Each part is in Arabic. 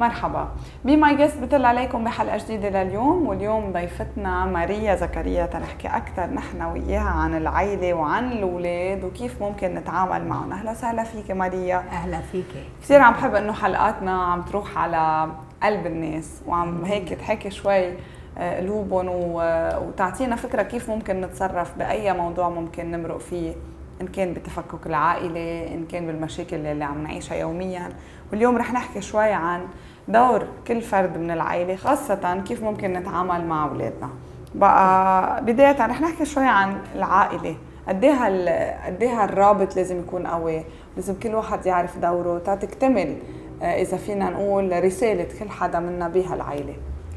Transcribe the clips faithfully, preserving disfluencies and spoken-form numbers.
مرحبا بماي جيست، بتل عليكم بحلقة جديدة لليوم. واليوم ضيفتنا ماريا زكريا تنحكي أكثر نحن وياها عن العائلة وعن الأولاد وكيف ممكن نتعامل معهم. أهلا وسهلا فيك ماريا. أهلا فيك. كثير عم بحب إنه حلقاتنا عم تروح على قلب الناس وعم هيك تحكي شوي قلوبهم وتعطينا فكرة كيف ممكن نتصرف بأي موضوع ممكن نمرق فيه، إن كان بتفكك العائلة، إن كان بالمشاكل اللي عم نعيشها يومياً. واليوم رح نحكي شوي عن دور كل فرد من العائلة، خاصة كيف ممكن نتعامل مع أولادنا. بقى بداية رح نحكي شوي عن العائلة، قديها قديها الرابط لازم يكون قوي، لازم كل واحد يعرف دوره تتكتمل إذا فينا نقول رسالة كل حدا منا بهالعائلة.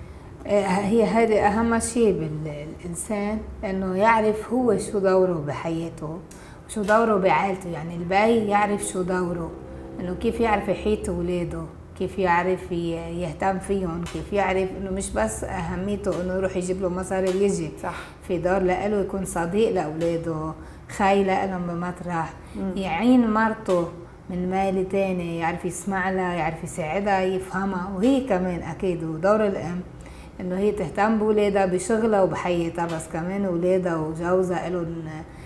هي هذه أهم شيء بالإنسان، إنه يعرف هو شو دوره بحياته وشو دوره بعائلته. يعني الباقي يعرف شو دوره، إنه كيف يعرف يحيط أولاده، كيف يعرف يهتم فيهم، كيف يعرف إنه مش بس أهميته إنه يروح يجيب له مصاري ويجي، صح، في دور لإله يكون صديق لأولاده، خاي لإلهم بمطرح، يعين مرته من مال تاني، يعرف يسمع لها، يعرف يساعدها، يفهمها. وهي كمان أكيد ودور الأم إنه هي تهتم بولادها بشغلها وبحياتها، بس كمان ولادها وجوزها إلهم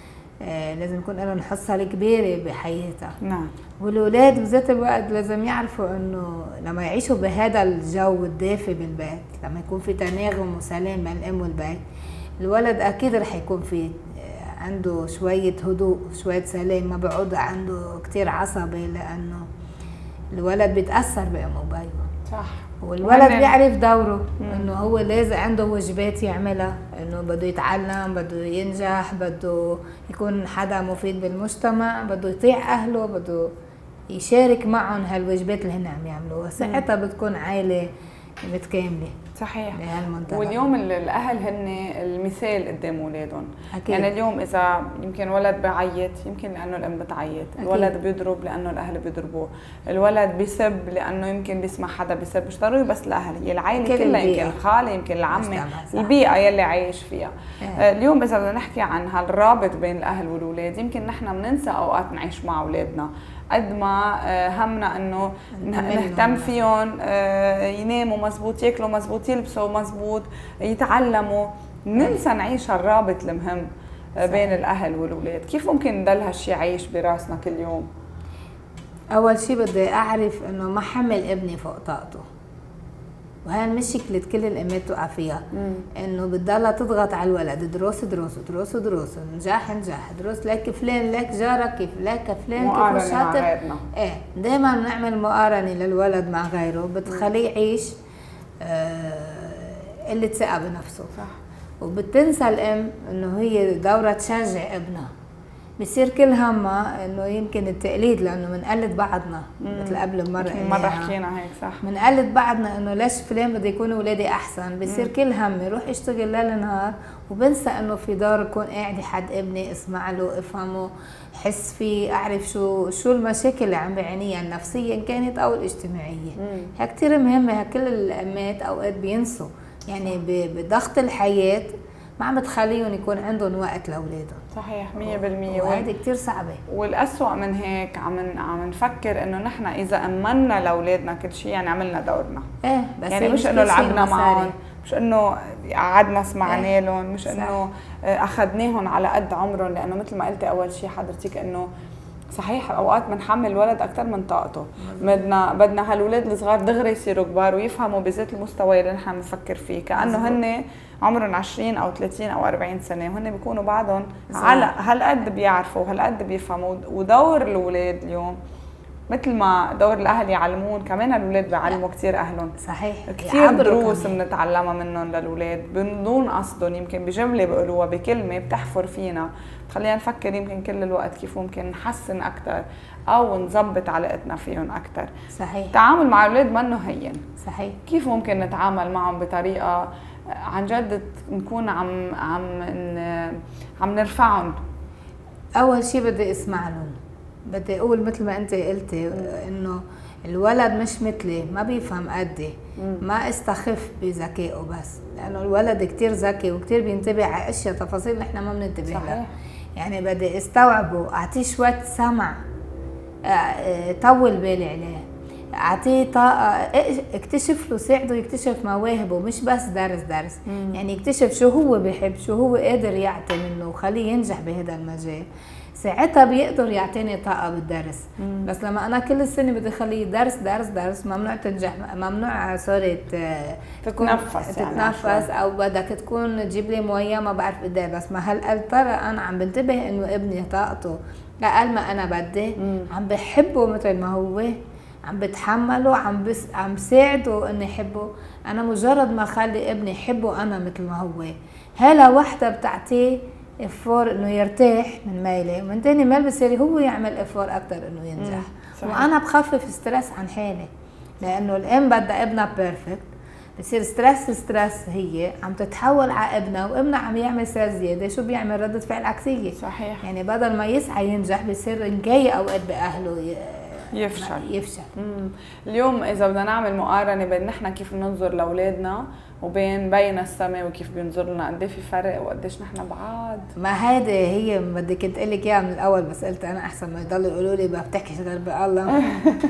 آه لازم يكون لهم حصة الكبيرة بحياتها. نعم. والولاد بذات الوقت لازم يعرفوا إنه لما يعيشوا بهذا الجو الدافي بالبيت، لما يكون في تناغم وسلام بين الأم والبيت، الولد أكيد رح يكون في عنده شوية هدوء، شوية سلام، ما بيعود عنده كتير عصبي، لأنه الولد بيتأثر بأمه وبيه. صح. والولد بيعرف دوره، انه هو لازم عنده واجبات يعملها، انه بده يتعلم، بده ينجح، بده يكون حدا مفيد بالمجتمع، بده يطيع اهله، بده يشارك معهم هالواجبات اللي هن عم يعملوها. ساعتها بتكون عائله متكامله. صحيح. واليوم الاهل هن المثال قدام اولادهم. أكيد. يعني اليوم اذا يمكن ولد بعيط، يمكن لانه الام بتعيط، الولد بيضرب لانه الاهل بيضربوه، الولد بيسب لانه يمكن بيسمع حدا بيسب. مش ضروري بس الاهل، هي العائله كلها، يمكن الخاله، يمكن العمه، البيئه يلي عايش فيها. اه. اليوم اذا بدنا نحكي عن هالرابط بين الاهل والاولاد، يمكن نحن بننسى اوقات نعيش مع اولادنا قد ما همنا انه نهتم فيهم، يناموا مزبوط، ياكلوا مزبوط، يلبسوا مزبوط، يتعلموا. ننسى نعيش هالرابط المهم بين الاهل والاولاد. كيف ممكن نضل هالشي عايش براسنا كل يوم؟ اول شيء بدي اعرف انه ما حمل ابني فوق طاقته، وهي مشكلة كل الامات توقع فيها، انه بتضلها تضغط على الولد، دروس دروس دروس دروس، نجاح نجاح، دروس لك فلان، لك جارك كيف، لك فلان كيف شاطر. ايه دائما بنعمل مقارنة للولد مع غيره، بتخليه يعيش آه قلة ثقة بنفسه. صح. وبتنسى الام انه هي دورها تشجع ابنها. بصير كل همها انه يمكن التقليد، لانه بنقلد بعضنا مثل قبل مره مره حكينا هيك. صح. بنقلد بعضنا انه ليش فلان بده يكون اولادي احسن. بصير كل هم يروح يشتغل ليل نهار، وبنسى انه في دار يكون قاعد حد ابني، اسمع له، افهمه، حس فيه، اعرف شو شو المشاكل اللي عم بيعانيها النفسيه ان كانت او الاجتماعيه. هي كثير مهمه. كل الامات اوقات بينسوا، يعني بضغط الحياه ما عم تخليهم يكون عندهم وقت لاولادهم. صحيح مية بالمية. وهذه كثير صعبه. والأسوأ من هيك عم عم نفكر انه نحن اذا امنا لاولادنا كل شيء يعني عملنا دورنا. ايه بس يعني مش انه لعبنا معهم، مش انه قعدنا سمعنا إيه؟ لهم، مش صح. انه اخذناهم على قد عمرهم، لانه مثل ما قلتي اول شيء حضرتك انه صحيح اوقات بنحمل الولد اكثر من طاقته. بدنا بدنا هالولاد الصغار دغري يصيروا كبار ويفهموا بذات المستوى اللي نحن بنفكر فيه، كانه هن عمرهم عشرين او ثلاثين او أربعين سنه، وهن بيكونوا بعدهم على هالقد بيعرفوا وهالقد بيفهموا. ودور الاولاد اليوم مثل ما دور الاهل يعلمون، كمان الاولاد بيعلموا كثير اهلهم. صحيح. كثير دروس بنتعلمها منهم للاولاد بدون قصدهم، يمكن بجمله بيقولوها، بكلمه بتحفر فينا، بتخلينا نفكر يمكن كل الوقت كيف ممكن نحسن اكثر او نظبط علاقتنا فيهم اكثر. صحيح. التعامل مع الاولاد منه هين. صحيح. كيف ممكن نتعامل معهم بطريقه عن جد نكون عم عم عم نرفعهم؟ اول شيء بدي اسمع لهم، بدي اقول مثل ما انت قلتي انه الولد مش مثلي، ما بيفهم قدي، ما استخف بذكائه، بس لانه الولد كتير ذكي وكتير بينتبه على اشياء تفاصيل نحن ما بننتبه لها. يعني بدي استوعبه، اعطيه شويه سمع، طول بالي عليه، اعطيه طاقه، اكتشف له، ساعده يكتشف مواهبه، مش بس درس درس. مم. يعني يكتشف شو هو بيحب، شو هو قادر يعطي منه وخليه ينجح بهذا المجال، ساعتها بيقدر يعطيني طاقه بالدرس. مم. بس لما انا كل السنه بدي اخليه درس درس درس، ممنوع تنجح، ممنوع سوري تتنفس تتنفس يعني او بدك تكون تجيب لي مويه ما بعرف قد ايه. بس ما هل ترى انا عم بنتبه انه ابني طاقته اقل ما انا بدي، عم بحبه مثل ما هو، عم بتحمله، عم بس عم ساعده انه يحبه. انا مجرد ما اخلي ابني يحبه انا مثل ما هو، هلا وحده بتعطيه افور انه يرتاح من ميله، ومن تاني مال بصير هو يعمل افور اكثر انه ينجح. وانا بخفف ستريس عن حالي، لانه الام بدها ابنها بيرفكت، بصير ستريس ستريس هي عم تتحول على ابنها، وابنها عم يعمل ستريس زياده، شو بيعمل؟ ردة فعل عكسيه. صحيح. يعني بدل ما يسعى ينجح بصير نكاية اوقات باهله يفشل يفشل. مم. اليوم اذا بدنا نعمل مقارنه بين نحن كيف بننظر لاولادنا وبين بين السماء وكيف بينظر لنا، قد ايه في فرق وقديش نحن بعاد؟ ما هيدي هي بدي كنت اقول لك اياها من الاول، بس قلت انا احسن ما يضلوا يقولوا لي ما بتحكيش غير بالله.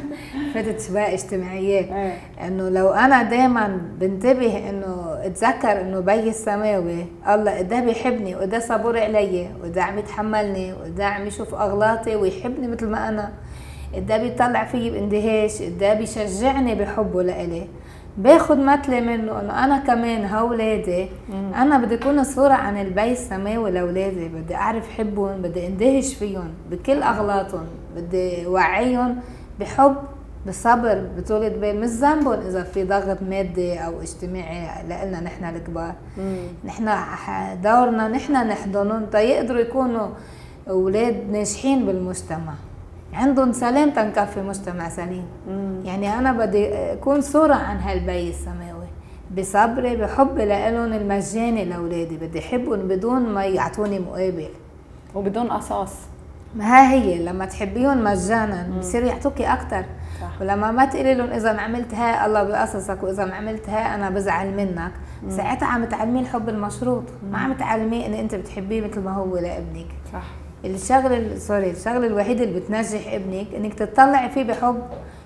فتت سباق اجتماعيات. انه لو انا دائما بنتبه انه اتذكر انه بي السماوي الله قد ايه بيحبني، وقد ايه صبور علي، وقد ايه عم يتحملني، وقد ايه عم يشوف اغلاطي ويحبني مثل ما انا، قد ايه بيطلع فيي باندهاش، قد ايه بيشجعني بحبه لإلي، باخد مثلي منه انه انا كمان هولادي انا بدي اكون صورة عن البي السماوي لاولادي، بدي اعرف حبهم، بدي اندهش فيهم بكل اغلاطهم، بدي وعيهم بحب بصبر بطولة بال، مش ذنبهم اذا في ضغط مادي او اجتماعي لنا نحن الكبار. نحن دورنا نحن نحضنهم تيقدروا يكونوا اولاد ناجحين بالمجتمع، عندهم سلام تنكفي مجتمع سليم. مم. يعني انا بدي اكون صورة عن هالبي السماوي بصبري بحبي لإلهم المجاني لاولادي، بدي احبهم بدون ما يعطوني مقابل وبدون قصاص. ما ها هي لما تحبيهم مجانا بصيروا يعطوكي اكثر، ولما ما تقولي لهم اذا ما عملت هاي الله بقصصك، واذا ما عملت هاي انا بزعل منك، مم. ساعتها عم تعلميه الحب المشروط، مم. ما عم تعلميه ان انت بتحبيه مثل ما هو لابنك. صح. الشغله سوري الشغله الوحيده اللي بتنجح ابنك انك تطلعي فيه بحب،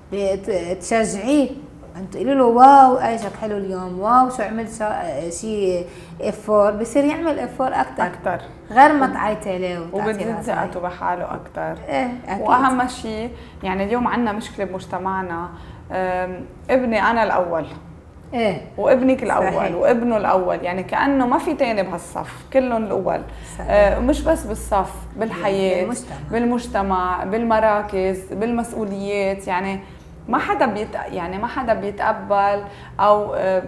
تشجعيه، انت تقولي له واو ايشك حلو اليوم، واو شو عملت شيء افور، بصير يعمل افور اكثر اكثر غير ما تعيطي عليه وبتزيد ثقته بحاله اكثر. ايه أكيد. واهم شيء يعني اليوم عندنا مشكله بمجتمعنا، ابني انا الاول، ايه وابنك الاول، صحيح. وابنه الاول، يعني كانه ما في تاني بهالصف، كلهم الاول. آه مش بس بالصف، بالحياه، بالمجتمع. بالمجتمع بالمراكز بالمسؤوليات، يعني ما حدا بيت يعني ما حدا بيتقبل او آه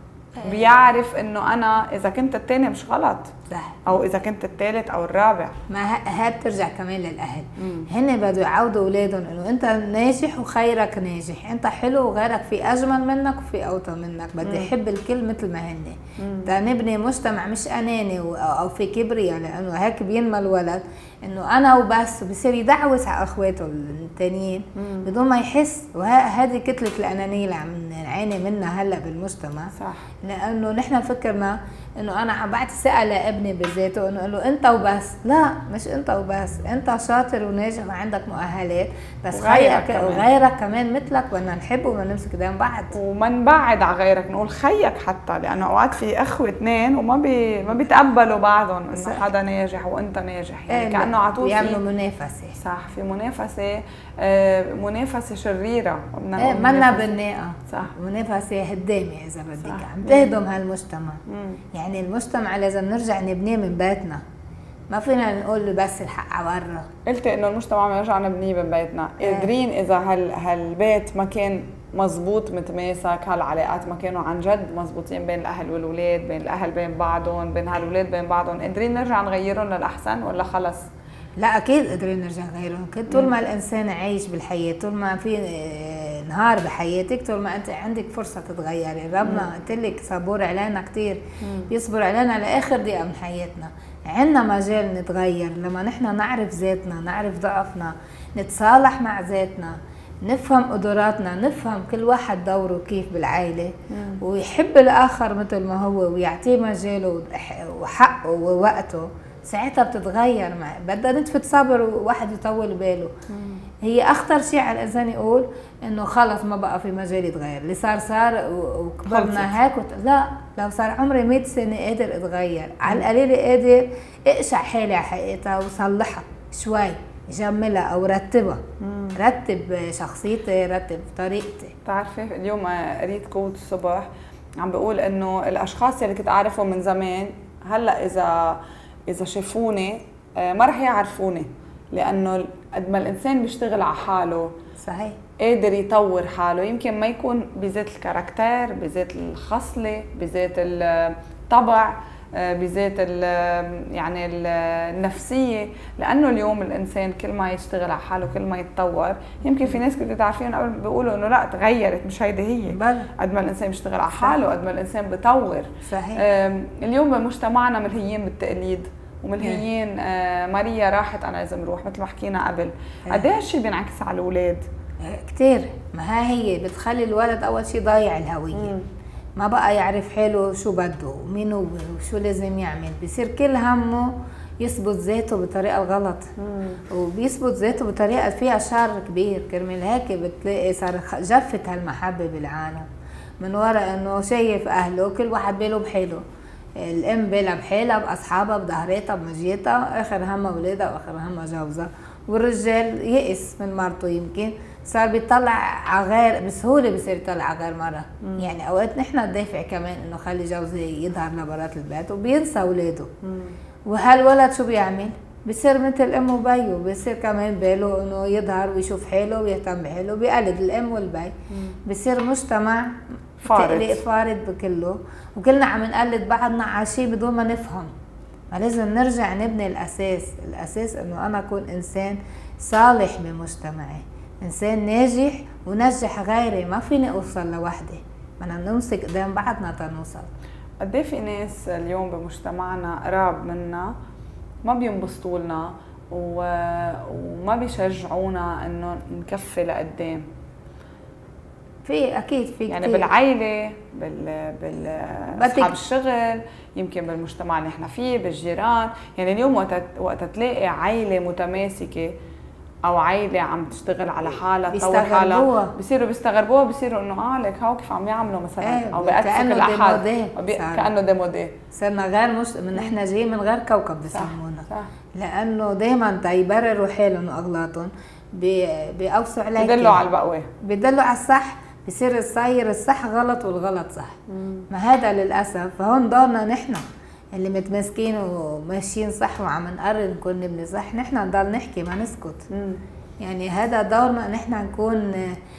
بيعرف انه انا اذا كنت الثاني مش غلط، صح، او اذا كنت الثالث او الرابع. ما هاد بترجع كمان للاهل، هن بدوا يعودوا اولادهم انه انت ناجح وخيرك ناجح، انت حلو وغيرك في اجمل منك وفي اوطى منك، بدي احب الكل مثل ما هن، تا نبني مجتمع مش اناني او في كبرياء، لانه هيك بينمى الولد انه انا وبس، بصير يدعوس على اخواته الثانيين بدون ما يحس. وهذه كتله الانانيه اللي عم نعاني منها هلا بالمجتمع، صح، لانه نحن فكرنا انه انا عم بعطي ثقه لابني بذاته، انه له انت وبس، لا مش انت وبس، انت شاطر وناجح وعندك مؤهلات، بس خيك وغيرك كمان مثلك بدنا نحبه وبدنا نمسك ايدين بعض وما نبعد على غيرك، نقول خيك حتى، لانه اوقات في اخوه اثنين وما بي ما بيتقبلوا بعضهم انه حدا ناجح وانت ناجح، يعني ايه كانه على طول بيعملوا منافسه، صح، في منافسه آه منافسه شريره، بدنا ايه منا بالناقه، صح، منافسه هدامه اذا بدك، عم تهدم هالمجتمع. مم. يعني المجتمع لازم نرجع نبنيه من بيتنا، ما فينا نقول بس الحق على برا. قلتي انه المجتمع بنرجع نبنيه من بيتنا، قادرين اذا هال هالبيت ما كان مزبوط متماسك، هالعلاقات ما كانوا عن جد مزبوطين بين الاهل والولاد، بين الاهل بين بعضهم، بين هالولاد بين بعضهم، قادرين نرجع نغيرهم للاحسن ولا خلص؟ لا اكيد قادرين نرجع نغيرهم، طول ما الانسان عايش بالحياه، طول ما في نهار بحياتك، طول ما انت عندك فرصه تتغيري. ربنا قلت لك صبور علينا كثير، بيصبر علينا لاخر دقيقه من حياتنا. عندنا مجال نتغير لما نحن نعرف ذاتنا، نعرف ضعفنا، نتصالح مع ذاتنا، نفهم قدراتنا، نفهم كل واحد دوره كيف بالعائله، ويحب الاخر مثل ما هو ويعطيه مجاله وحقه ووقته، ساعتها بتتغير. مع بدها نتفة صبر وواحد يطول باله. هي اخطر شيء على الانسان يقول انه خلص ما بقى في مجال يتغير، اللي صار صار وكبرنا هيك وت... لا، لو صار عمري مئة سنه قادر اتغير، على القليله قادر اقشع حالي على حقيقتها وصلحها شوي، جملها او رتبها. مم. رتب شخصيتي، رتب طريقتي. بتعرفي اليوم قريت كود الصبح عم بقول انه الاشخاص اللي كنت اعرفهم من زمان هلا اذا اذا شافوني ما رح يعرفوني، لانه قد ما الانسان بيشتغل على حاله صحيح قادر يطور حاله، يمكن ما يكون بذات الكاركتير، بذات الخصله، بذات الطبع، بذات ال يعني ال النفسيه، لانه اليوم الانسان كل ما يشتغل على حاله كل ما يتطور. يمكن في ناس كنت تعرفين قبل بيقولوا انه لا تغيرت، مش هيدي هي بل. قد ما الانسان بيشتغل على حاله قد ما الانسان بيطور. صحيح. اليوم بمجتمعنا ملهيين بالتقليد وملهيين. آه ماريا راحت انا لازم اروح مثل ما حكينا قبل. قد ايه هالشيء بينعكس على الاولاد؟ كثير. ما ها هي بتخلي الولد اول شيء ضايع الهويه. مم. ما بقى يعرف حاله شو بده ومين هو وشو لازم يعمل، بصير كل همه يثبت ذاته بطريقه غلط. مم. وبيثبت ذاته بطريقه فيها شر كبير. كرمال هيك بتلاقي صار جفت هالمحبه بالعالم من وراء انه شايف اهله كل واحد باله بحاله. الام بالها بحالها باصحابها بظهراتها بمجيتها، اخر همها اولادها واخر همها جوزها. والرجال يئس من مرته، يمكن صار بيطلع على غير بسهوله، بصير يطلع على غير مره. مم. يعني اوقات نحن ندافع كمان انه خلي جوزي يظهر لبرات البيت وبينسى اولاده. وهالولد شو بيعمل؟ بصير مثل امه وبيه، بصير كمان باله انه يظهر ويشوف حاله ويهتم بحاله، بيقلد الام والبي. بصير مجتمع فارد فارد بكله، وكلنا عم نقلد بعضنا على شيء بدون ما نفهم. ما لازم نرجع نبني الاساس، الاساس انه انا اكون انسان صالح بمجتمعي، انسان ناجح ونجح غيري. ما فيني اوصل لوحدي، بدنا نمسك قدام بعضنا تنوصل. قد ايه في ناس اليوم بمجتمعنا قراب منا ما بينبسطوا لنا وما بيشجعونا انه نكفي لقدام؟ في اكيد في يعني كتير. بالعائله، بال بال اصحاب الشغل، يمكن بالمجتمع اللي احنا فيه، بالجيران. يعني اليوم وقت وقت تلاقي عائله متماسكه او عائله عم تشتغل على حالها تطور حالها، بصيروا بيستغربوها، بصيروا انه اه لك هاو كيف عم يعملوا مثلا. ايه او بيأسف الاحد بي... كانه ديمودي، صرنا غير مش من احنا جايين من غير كوكب بسمونا. لانه دائما تيبرروا حالهم واغلاطهم بيقوسوا عليك، بدلوا على البقوه، بدلوا على الصح، بصير الصاير الصح غلط والغلط صح. مم. ما هذا للاسف. فهون دورنا نحن اللي متماسكين وماشيين صح وعم نقرر نكون نبني صح، نحن نضل نحكي ما نسكت. مم. يعني هذا دورنا نحن نكون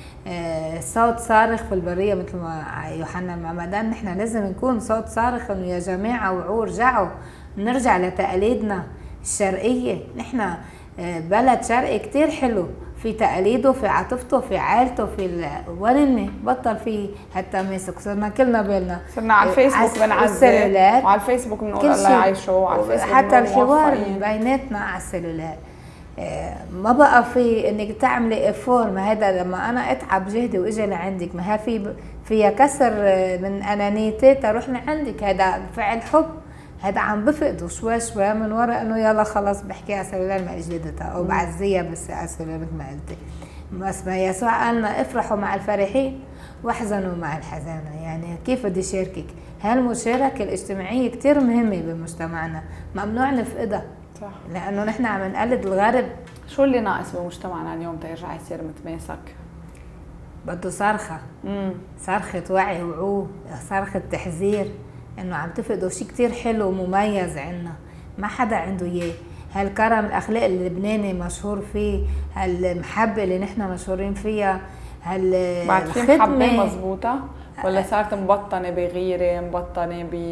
صوت صارخ في البريه مثل ما يوحنا المعمدان. نحن لازم نكون صوت صارخ انه يا جماعه وعوا رجعوا نرجع لتقاليدنا الشرقيه. نحن بلد شرقي كتير حلو، في تقاليده، في عاطفته، في عائلته، في وين بطل في هالتماسك. صرنا كلنا بالنا، صرنا على الفيسبوك بنعزل، وعلى الفيسبوك بنقول الله يعيشه، وعلى الفيسبوك حتى الحوار بيناتنا على السلولات. ما بقى في انك تعملي افور. ما هذا لما انا اتعب جهدي واجي لعندك، ما ها في فيها كسر من انانيتي تروح لعندك. هذا فعل حب، هذا عم بفقده شوي شوي من وراء انه يلا خلص بحكي على سلولار ما اجلدتها او بعزيها بس على سلولار مثل ما قلتي. بس ما يسوع قالنا افرحوا مع الفرحين واحزنوا مع الحزانه. يعني كيف بدي شاركك؟ هالمشاركه الاجتماعيه كثير مهمه بمجتمعنا، ممنوع نفقدها. صح. لانه نحن عم نقلد الغرب. شو اللي ناقص بمجتمعنا اليوم تيرجع يصير متماسك؟ بده صرخه، امم صرخه وعي وعو، صرخه تحذير انه عم تفقدوا شيء كثير حلو ومميز عنا، ما حدا عنده اياه. هالكرم الاخلاق اللبناني مشهور فيه، هالمحبه اللي نحن مشهورين فيها، هال بعد في محبه مضبوطه ولا صارت مبطنه بغيره، مبطنه ب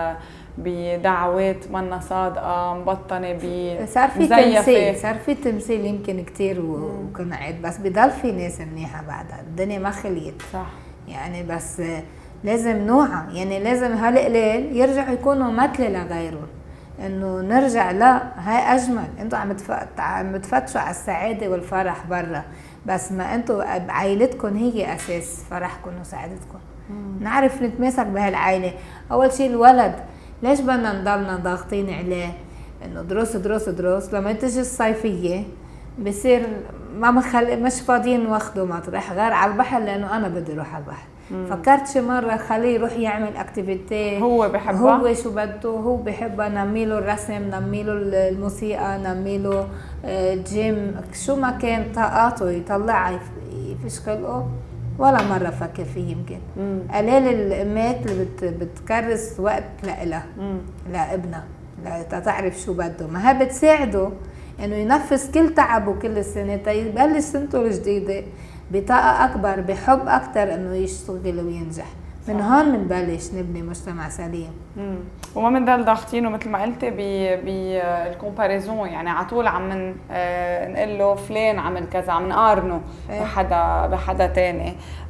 بدعوات منا صادقه، مبطنه ب صار في تمثيل، صار في تمثيل يمكن كثير وقنعت، بس بضل في ناس منيحه بعدها، الدنيا ما خليت. صح. يعني بس لازم نوعى، يعني لازم هالقليل يرجعوا يكونوا مثل لغيرهم، انه نرجع لا هاي اجمل. انتوا عم عم تفتشوا على السعاده والفرح برا، بس ما انتوا عائلتكم هي اساس فرحكم وسعادتكم. مم. نعرف نتماسك بهالعائله. اول شيء الولد، ليش بدنا نضلنا ضاغطين عليه انه دروس دروس دروس؟ لما تجي الصيفيه بصير ما مخل... مش فاضيين واخده مطرح غير على البحر لانه انا بدي اروح على البحر. مم. فكرت شي مره خليه يروح يعمل اكتيفيتي هو بحبها، هو شو بده، هو بحبها، نميله الرسم، نميله الموسيقى، نميله جيم، شو ما كان طاقاته يطلعها يفش خلقه. ولا مره فكر فيه يمكن. مم. قليل الامات اللي بت... بتكرس وقت لإلها لابنها لتعرف شو بده، ما هي بتساعده انه ينفذ كل تعبه كل السنه تيبلش سنته الجديده بطاقه اكبر، بحب اكثر انه يشتغل وينجح. من هون بنبلش نبني مجتمع سليم. امم وما بنضل ضاغطينه مثل ما قلتي بالكومباريزون، يعني على طول عم من آه نقول له فلان عمل كذا، عم نقارنه ايه؟ بحدا بحدا ثاني.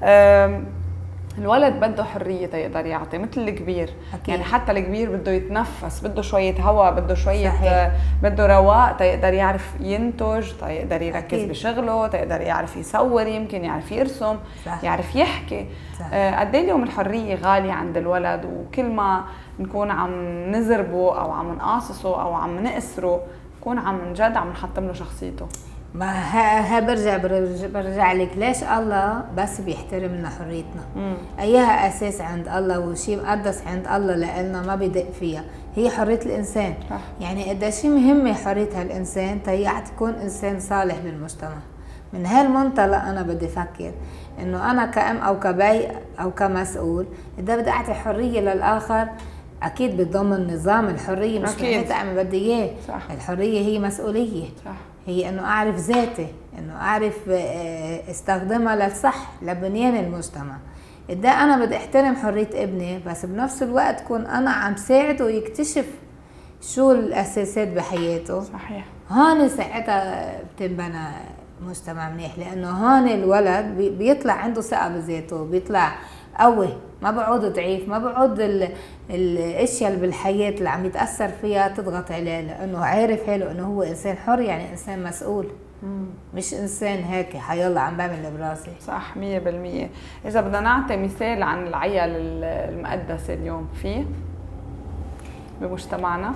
الولد بده حريه تيقدر يعطي مثل الكبير. أكيد. يعني حتى الكبير بده يتنفس، بده شويه هواء، بده شويه صحيح. بده رواق تيقدر يعرف ينتج، تيقدر يركز أكيد. بشغله، تيقدر يعرف يصور، يمكن يعرف يرسم، صح. يعرف يحكي. آه قد ايه اليوم الحريه غاليه عند الولد، وكل ما نكون عم نزربه او عم نقاصصه او عم نقسره نكون عم من جد عم نحطم له شخصيته. ما ها برجع برجع لك ليش الله بس بيحترم لنا حريتنا؟ مم. ايها اساس عند الله وشيء مقدس عند الله لنا ما بدق فيها، هي حريه الانسان. صح. يعني قد شيء مهمه حريه هالانسان تيعت تكون انسان صالح للمجتمع. من هالمنطلق انا بدي افكر انه انا كأم او كبي او كمسؤول اذا بدي اعطي حريه للاخر اكيد بتضمن نظام الحريه، مش معناتها اعمل بدي اياه. الحريه هي مسؤوليه. صح. هي انه اعرف ذاتي، انه اعرف استخدمها للصح لبنيان المجتمع. اذا انا بدي احترم حريه ابني بس بنفس الوقت كون انا عم ساعده يكتشف شو الاساسات بحياته. صحيح. هون ساعتها بتنبنى مجتمع منيح، لانه هون الولد بيطلع عنده ثقه بذاته، بيطلع قوي، ما بقعد ضعيف، ما بقعد الاشياء اللي بالحياه اللي عم يتاثر فيها تضغط عليه، لانه عارف حاله انه هو انسان حر، يعني انسان مسؤول. مم. مش انسان هيك حيالله عم بعمل اللي براسي. صح مية بالمية. اذا بدنا نعطي مثال عن العيال المقدسه اليوم فيه بمجتمعنا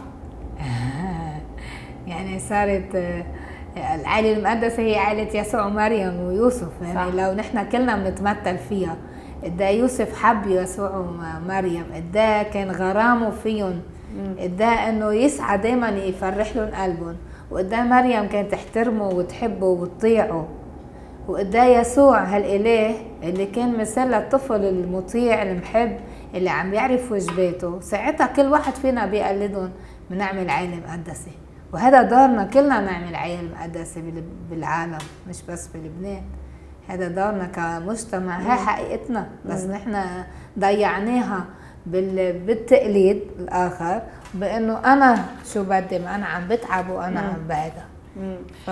يعني صارت العائله المقدسه هي عائله يسوع ومريم ويوسف، يعني صح. لو نحن كلنا بنتمثل فيها. قد يوسف حب يسوع ومريم، قد كان غرامه فيهم، قد انه يسعى دائما يفرح لهم قلبهم، وقد مريم كانت تحترمه وتحبه وتطيعه، وقد يسوع هالاله اللي كان مثل للطفل المطيع المحب اللي عم يعرف واجباته. ساعتها كل واحد فينا بيقلدهم بنعمل عائله مقدسه، وهذا دورنا كلنا نعمل عائله مقدسه بالعالم مش بس بلبنان. هذا دورنا كمجتمع، هاي حقيقتنا، بس نحن ضيعناها بالتقليد الاخر، بانه انا شو بدي، ما انا عم بتعب وانا عم بعدها. ف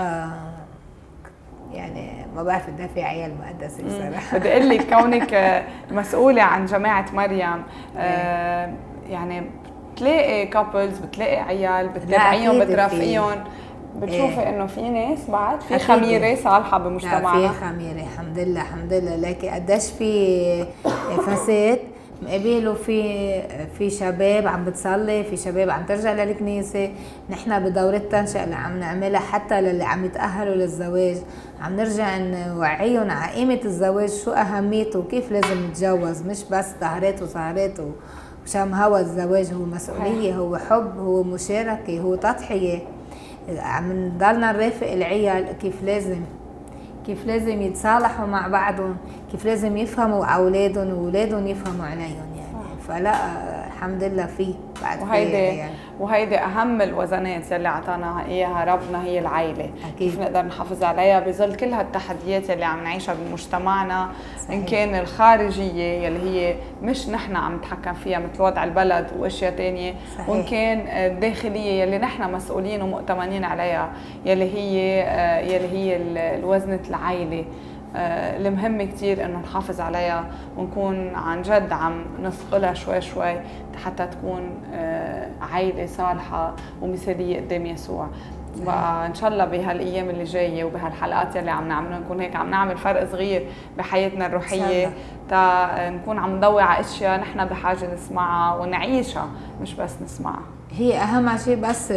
يعني ما بعرف قد في عيال مقدسه بصراحه. بدي اقول لك كونك مسؤوله عن جماعه مريم، آه يعني بتلاقي كابلز، بتلاقي عيال بتتابعيهم، بترافقيهم، بتشوفي إيه؟ انه في ناس بعد في خميره صالحه بمجتمعنا. لا في خميره الحمد لله الحمد لله، لكن قديش في فساد مقابله، في في شباب عم بتصلي، في شباب عم ترجع للكنيسه. نحن بدورة تنشئة اللي عم نعملها حتى للي عم يتاهلوا للزواج عم نرجع نوعيهم على قيمه الزواج، شو اهميته وكيف لازم نتجوز، مش بس ظهرات وسهرات وشام هوا. الزواج هو مسؤوليه، هو حب، هو مشاركه، هو تضحيه. عم نضلنا نرافق العيال كيف لازم كيف لازم يتصالحوا مع بعضهم، كيف لازم يفهموا اولادهم واولادهم يفهموا عليهم. يعني فلا الحمد لله فيه بعد. وهيدي يعني. وهيدي اهم الوزنات يلي اعطانا اياها ربنا، هي العائله. أكيد. كيف نقدر نحافظ عليها بظل كل هالتحديات يلي عم نعيشها بمجتمعنا. صحيح. ان كان الخارجيه يلي هي مش نحن عم نتحكم فيها مثل وضع البلد واشياء ثانيه، وان كان الداخليه يلي نحن مسؤولين ومؤتمنين عليها يلي هي يلي هي الوزنه العائله. المهم كتير انه نحافظ عليها ونكون عن جد عم نثقلها شوي شوي حتى تكون عائله صالحه ومثاليه قدام يسوع. وان شاء الله بهالايام اللي جايه وبهالحلقات اللي عم نعملها نكون هيك عم نعمل فرق صغير بحياتنا الروحيه، تا نكون عم نضوي على اشياء نحن بحاجه نسمعها ونعيشها مش بس نسمعها. هي اهم شيء بس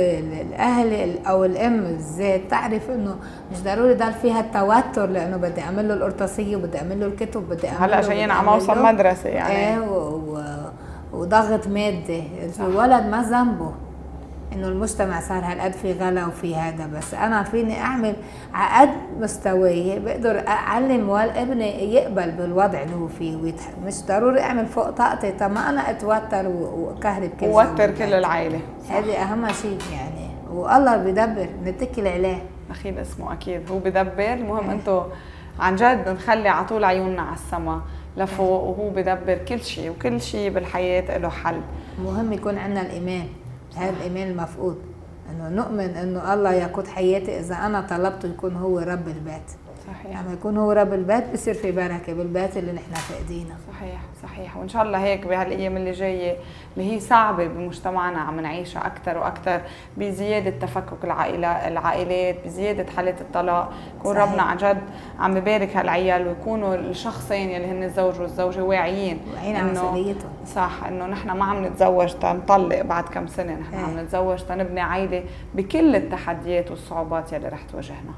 الاهل او الام بالذات تعرف انه مش ضروري ضل فيها التوتر، لانه بدي اعمل له القرطاسيه وبدي اعمل له الكتب بدي اعمل هلا جايين على موسم مدرسه يعني ايه و... و... وضغط مادي. الولد ما ذنبه انه المجتمع صار هالقد في غلا وفي هذا، بس انا فيني اعمل على قد مستواي بقدر اعلم ابني يقبل بالوضع اللي هو فيه ويتح... مش ضروري اعمل فوق طاقتي. طب ما انا اتوتر وكهرب كل ووتر كل العائله. هذه اهم شيء يعني، والله بيدبر نتكل عليه. اكيد اسمه اكيد هو بدبر. المهم انتم عن جد نخلي على طول عيوننا على السما لفوق، وهو بدبر كل شيء، وكل شيء بالحياه له حل. مهم يكون عندنا الايمان، هذا الايمان المفقود، انه نؤمن انه الله يقود حياتي اذا انا طلبته يكون هو رب البيت. صحيح. لما يكون هو رب البيت بصير في بركه بالبيت اللي نحن فاقدينه. صحيح صحيح. وان شاء الله هيك بهالايام اللي جايه اللي هي صعبه بمجتمعنا عم نعيشها اكثر واكثر، بزياده تفكك العائلات العائلات بزياده حالات الطلاق، يكون ربنا عن جد عم يبارك هالعيال، ويكونوا الشخصين يلي هن الزوج والزوجه واعيين واعيين على مسؤوليتهم. صح، انه نحن ما عم نتزوج تنطلق بعد كم سنه، نحن عم نتزوج تنبني عائله بكل التحديات والصعوبات يلي رح تواجهنا.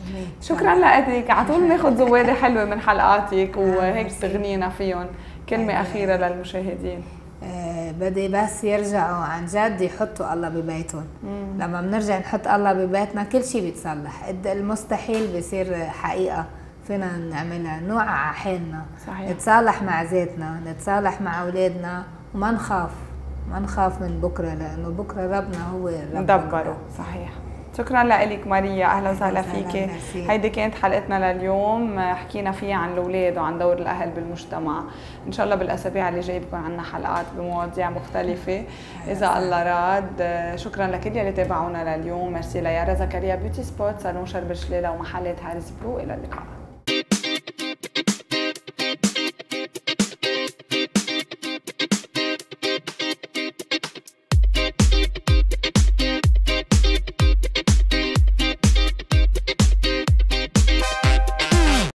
شكرا لك، على طول ناخذ زواده حلوه من حلقاتك وهيك تغنينا فيهم. كلمه اخيره للمشاهدين. أه بدي بس يرجعوا عن جد يحطوا الله ببيتهم. لما بنرجع نحط الله ببيتنا كل شيء بيتصلح، المستحيل بيصير حقيقه فينا نعملها. نوعى على حالنا، صحيح. نتصالح مع ذاتنا، نتصالح مع اولادنا، وما نخاف ما نخاف من بكره، لانه بكره ربنا هو الرب مدبره. صحيح. شكرا لك ماريا، اهلا وسهلا فيكي. هيدي كانت حلقتنا لليوم، حكينا فيها عن الاولاد وعن دور الاهل بالمجتمع. ان شاء الله بالاسابيع اللي جايه بكون عندنا حلقات بمواضيع مختلفه اذا الله راد. شكرا لكل اللي تابعونا لليوم. ميرسي ليارا زكريا بيوتي سبوت، صالون شرب الجلاله ومحلات هاريس برو. الى اللقاء.